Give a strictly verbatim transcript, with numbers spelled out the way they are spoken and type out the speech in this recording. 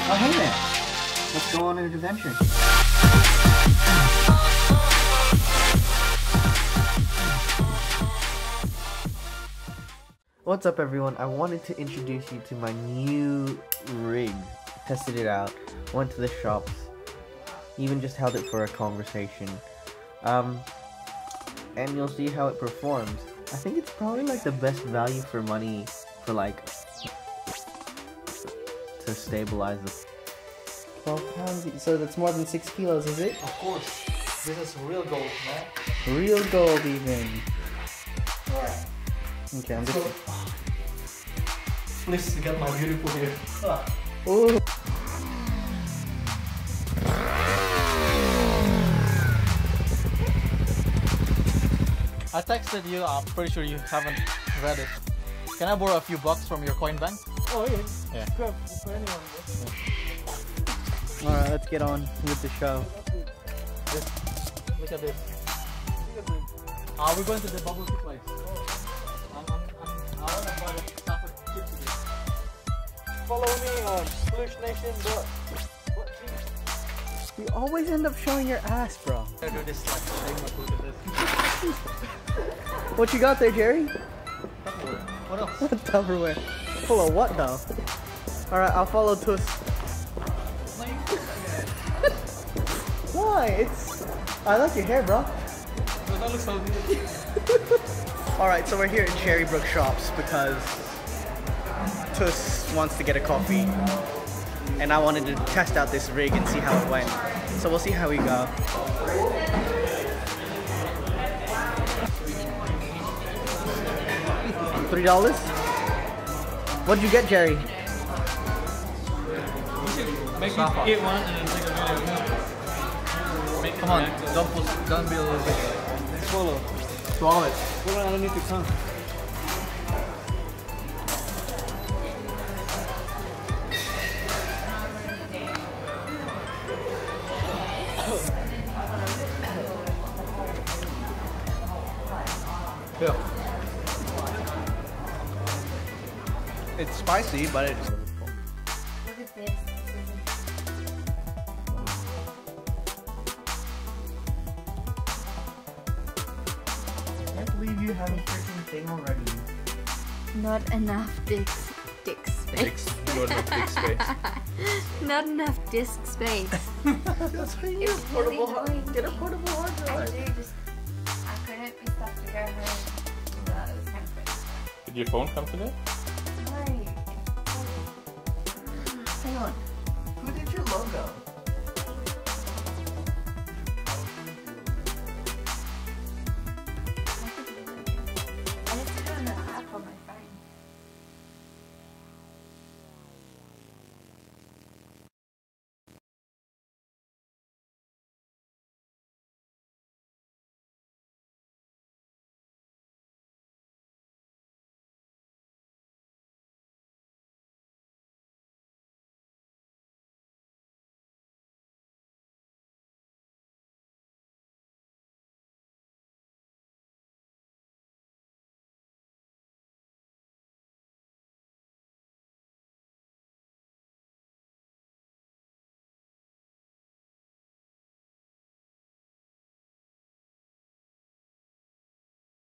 Oh, hey there. Let's go on an adventure. What's up, everyone? I wanted to introduce you to my new rig. Tested it out, went to the shops, even just held it for a conversation. Um, and you'll see how it performs. I think it's probably like the best value for money for like to stabilize the twelve pounds, so that's more than six kilos, is it? Of course. This is real gold, man. Real gold, even. Alright. Okay, I'm So, just. please get my beautiful hair. Ah. Ooh. I texted you, I'm pretty sure you haven't read it. Can I borrow a few bucks from your coin bank? Oh yeah. Yeah. Grab for anyone. All right, let's get on with the show. This, look at this. Look at this. Uh, we're going to the bubble tea place. I'm, I'm, I'm, I want to buy the stuff with chips today. Follow me on Sploosh Nation. What? You always end up showing your ass, bro. I do this like shameless. Look at this. What you got there, Jerry? What else? Tupperware. Full of what, though? All right, I'll follow Tuss. Why? It's. I like your hair, bro. But that looks so good. All right, so we're here at Cherrybrook Shops because Tuss wants to get a coffee, and I wanted to test out this rig and see how it went. So we'll see how we go. Three dollars. What'd you get, Jerry? Make me eat one and then take a video. Make Come on, don't push, don't be a little bit. Swallow. Swallow it. Put it underneath the tongue. Yeah. It's spicy, but it's. Look at this. I can't believe you have a freaking thing already. Not enough disc, dick space. Not enough dick space. Not enough disk space. That's how you It's really annoying. Get a portable hard I drive. do just, I couldn't be stuck together. So it was kind of crazy. Did your phone come today? Right. Hang on.